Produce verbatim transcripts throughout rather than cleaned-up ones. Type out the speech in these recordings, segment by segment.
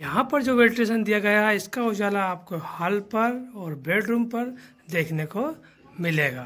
यहाँ पर जो वेंटिलेशन दिया गया है इसका उजाला आपको हॉल पर और बेडरूम पर देखने को मिलेगा।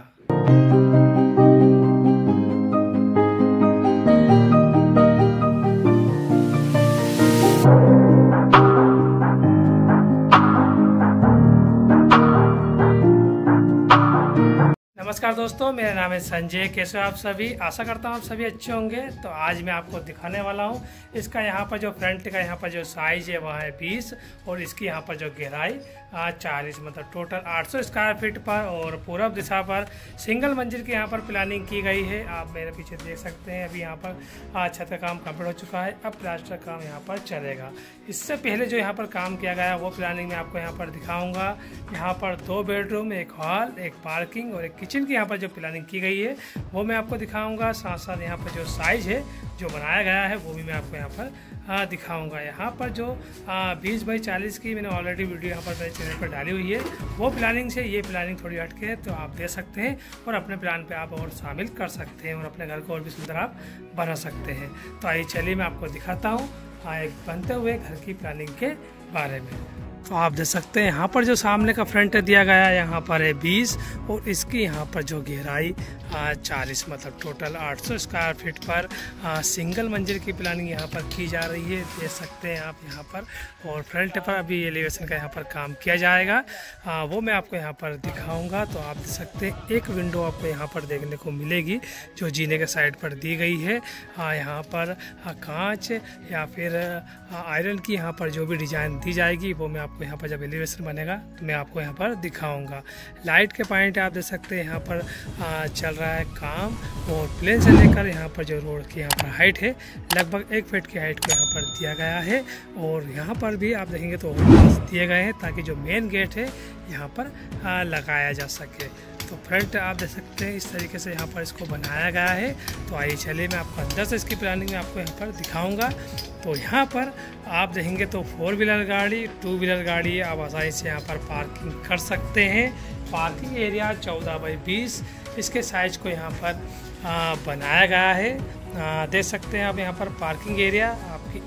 नमस्कार दोस्तों, मेरा नाम है संजय। कैसे हो आप सभी? आशा करता हूँ आप सभी अच्छे होंगे। तो आज मैं आपको दिखाने वाला हूँ इसका यहाँ पर जो फ्रंट का यहाँ पर जो साइज है वह है बीस और इसकी यहाँ पर जो गहराई चालीस, मतलब टोटल आठ सौ स्क्वायर फीट पर और पूरब दिशा पर सिंगल मंजिल की यहाँ पर प्लानिंग की गई है। आप मेरे पीछे देख सकते हैं अभी यहाँ पर छत का काम कंप्लीट हो चुका है, अब प्लास्टर काम यहाँ पर चलेगा। इससे पहले जो यहाँ पर काम किया गया वो प्लानिंग मैं आपको यहाँ पर दिखाऊँगा। यहाँ पर दो बेडरूम, एक हॉल, एक पार्किंग और एक किचन की यहाँ पर जो प्लानिंग की गई है वो मैं आपको दिखाऊंगा। साथ साथ यहाँ पर जो साइज है जो बनाया गया है वो भी मैं आपको यहाँ पर आ, दिखाऊंगा। यहाँ पर जो बीस बाई चालीस की मैंने ऑलरेडी वीडियो यहाँ पर मेरे चैनल पर डाली हुई है, वो प्लानिंग से ये प्लानिंग थोड़ी हटके है, तो आप दे सकते हैं और अपने प्लान पे आप और शामिल कर सकते हैं और अपने घर को और भी सुंदर आप बना सकते हैं। तो आइए चलिए मैं आपको दिखाता हूँ एक बनते हुए घर की प्लानिंग के बारे में। तो आप देख सकते हैं यहाँ पर जो सामने का फ्रंट दिया गया है यहाँ पर है बीस और इसकी यहाँ पर जो गहराई चालीस, मतलब टोटल आठ सौ स्क्वायर फीट पर आ, सिंगल मंजिल की प्लानिंग यहाँ पर की जा रही है। देख सकते हैं आप यहाँ पर, और फ्रंट पर अभी एलिवेशन का यहाँ पर काम किया जाएगा, आ, वो मैं आपको यहाँ पर दिखाऊंगा। तो आप देख सकते हैं एक विंडो आपको यहाँ पर देखने को मिलेगी जो जीने के साइड पर दी गई है। आ, यहाँ पर कांच या फिर आयरन की यहाँ पर जो भी डिज़ाइन दी जाएगी वो मैं आपको यहाँ पर जब एलिवेशन बनेगा तो मैं आपको यहाँ पर दिखाऊंगा। लाइट के पॉइंट आप देख सकते हैं यहाँ पर आ, चल रहा है काम, और प्लेन से लेकर यहाँ पर जो रोड की यहाँ पर हाइट है लगभग एक फीट की हाइट को यहाँ पर दिया गया है। और यहाँ पर भी आप देखेंगे तो दिए गए हैं ताकि जो मेन गेट है यहाँ पर आ, लगाया जा सके। तो फ्रंट आप देख सकते हैं इस तरीके से यहाँ पर इसको बनाया गया है। तो आइए चलिए मैं आपको अंदर से इसकी प्लानिंग में आपको यहाँ पर दिखाऊंगा। तो यहाँ पर आप देखेंगे तो फोर व्हीलर गाड़ी, टू व्हीलर गाड़ी आप आसानी से यहाँ पर पार्किंग कर सकते हैं। पार्किंग एरिया चौदह बाई बीस इसके साइज को यहाँ पर आ, बनाया गया है। देख सकते हैं आप यहाँ पर पार्किंग एरिया आपकी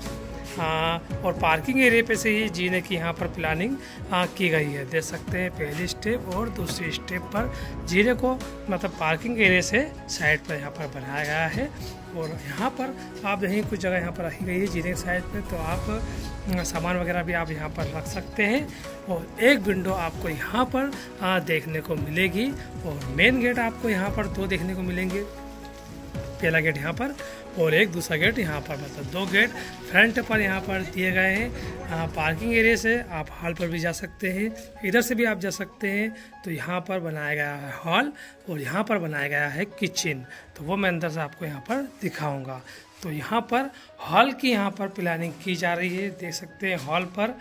हाँ, और पार्किंग एरिया पे से ही जीने की यहाँ पर प्लानिंग हाँ, की गई है। देख सकते हैं पहली स्टेप और दूसरी स्टेप पर जीने को मतलब पार्किंग एरिया से साइड पर यहाँ पर बनाया गया है। और यहाँ पर आप देखेंगे कुछ जगह यहाँ पर रखी गई है जीने के साइड पे, तो आप सामान वगैरह भी आप यहाँ पर रख सकते हैं। और एक विंडो आपको यहाँ पर आ, देखने को मिलेगी और मेन गेट आपको यहाँ पर दो देखने को मिलेंगे। पहला गेट यहाँ पर और एक दूसरा गेट यहाँ पर, मतलब दो गेट फ्रंट पर यहाँ पर दिए गए हैं। पार्किंग एरिया से आप हॉल पर भी जा सकते हैं, इधर से भी आप जा सकते हैं। तो यहाँ पर बनाया गया है हॉल और यहाँ पर बनाया गया है किचन, तो वो मैं अंदर से आपको यहाँ पर दिखाऊंगा। तो यहाँ पर हॉल की यहाँ पर प्लानिंग की जा रही है, देख सकते हैं हॉल पर,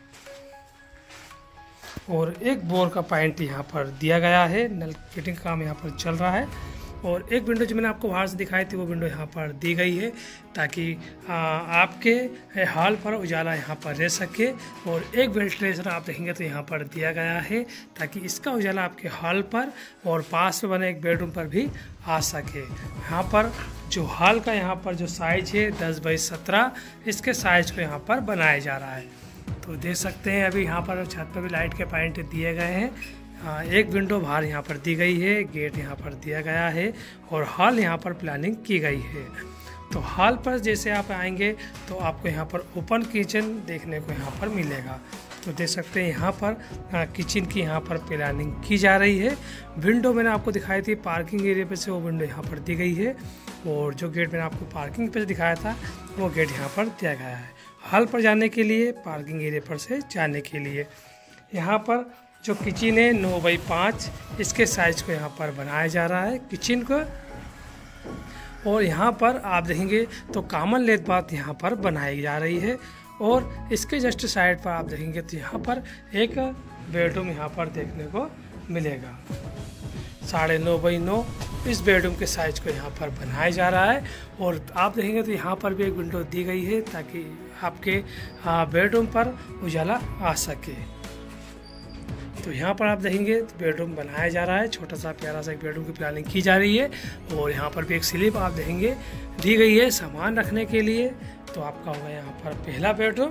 और एक बोर का पॉइंट यहाँ पर दिया गया है। नल फिटिंग का काम यहाँ पर चल रहा है। और एक विंडो जो मैंने आपको बाहर से दिखाई थी वो विंडो यहाँ पर दी गई है ताकि आ, आपके हॉल पर उजाला यहाँ पर रह सके। और एक वेंटिलेशन आप देखेंगे तो यहाँ पर दिया गया है ताकि इसका उजाला आपके हॉल पर और पास में बने एक बेडरूम पर भी आ सके। यहाँ पर जो हॉल का यहाँ पर जो साइज है दस बाई सत्रह, इसके साइज को यहाँ पर बनाया जा रहा है। तो देख सकते हैं अभी यहाँ पर छत पर भी लाइट के पॉइंट दिए गए हैं। हाँ, एक विंडो बाहर यहाँ पर दी गई है, गेट यहाँ पर दिया गया है और हॉल यहाँ पर प्लानिंग की गई है। तो हॉल पर जैसे आप आएंगे तो आपको यहाँ पर ओपन किचन देखने को यहाँ पर मिलेगा। तो देख सकते हैं यहाँ पर आ, किचन की यहाँ पर प्लानिंग की जा रही है। विंडो मैंने आपको दिखाई थी पार्किंग एरिया पे से, वो विंडो यहाँ पर दी गई है। और जो गेट मैंने आपको पार्किंग पे से दिखाया था वो गेट यहाँ पर दिया गया है हॉल पर जाने के लिए, पार्किंग एरिया पर से जाने के लिए। यहाँ पर जो किचन है नौ बाई पाँच, इसके साइज को यहाँ पर बनाया जा रहा है किचन को। और यहाँ पर आप देखेंगे तो कॉमन लेथ बाथ यहाँ पर बनाई जा रही है। और इसके जस्ट साइड पर आप देखेंगे तो यहाँ पर एक बेडरूम यहाँ पर देखने को मिलेगा। साढ़े नौ बाई नौ इस बेडरूम के साइज को यहाँ पर बनाया जा रहा है। और आप देखेंगे तो यहाँ पर भी एक विंडो दी गई है ताकि आपके बेडरूम पर उजाला आ सके। तो यहाँ पर आप देखेंगे तो बेडरूम बनाया जा रहा है, छोटा सा प्यारा सा एक बेडरूम की प्लानिंग की जा रही है। और यहाँ पर भी एक स्लिप आप देखेंगे दी गई है सामान रखने के लिए। तो आपका होगा यहाँ पर पहला बेडरूम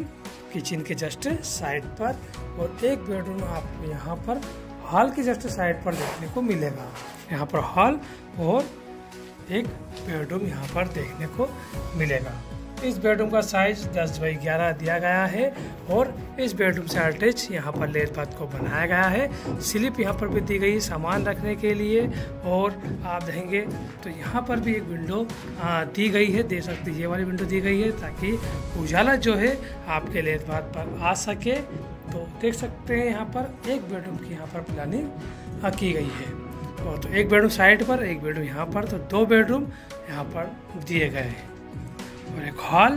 किचन के जस्ट साइड पर, और एक बेडरूम आपको यहाँ पर हॉल के जस्ट साइड पर देखने को मिलेगा। यहाँ पर हॉल और एक बेडरूम यहाँ पर देखने को मिलेगा। इस बेडरूम का साइज दस बाई ग्यारह दिया गया है और इस बेडरूम से अटैच यहाँ पर लेट बाथ को बनाया गया है। स्लिप यहाँ पर भी दी गई सामान रखने के लिए, और आप देखेंगे तो यहाँ पर भी एक विंडो दी गई है, दे सकते ये वाली विंडो दी गई है ताकि उजाला जो है आपके लेट बाथ पर आ सके। तो देख सकते हैं यहाँ पर एक बेडरूम की यहाँ पर प्लानिंग की गई है, और तो एक बेडरूम साइड पर, एक बेडरूम यहाँ पर, तो दो बेडरूम यहाँ पर दिए गए हैं और एक हॉल,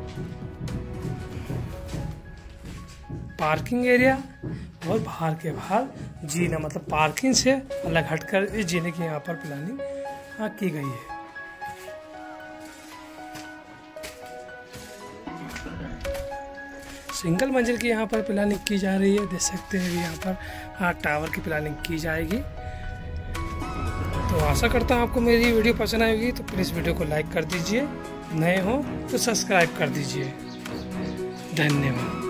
पार्किंग एरिया और बाहर के बाहर जीना, मतलब पार्किंग से अलग हटकर इस जीने की यहाँ पर प्लानिंग की गई है। सिंगल मंजिल की यहाँ पर प्लानिंग की जा रही है, देख सकते हैं यहाँ पर टावर की प्लानिंग की जाएगी। तो आशा करता हूँ आपको मेरी वीडियो पसंद आएगी, तो प्लीज़ वीडियो को लाइक कर दीजिए, नए हो तो सब्सक्राइब कर दीजिए। धन्यवाद।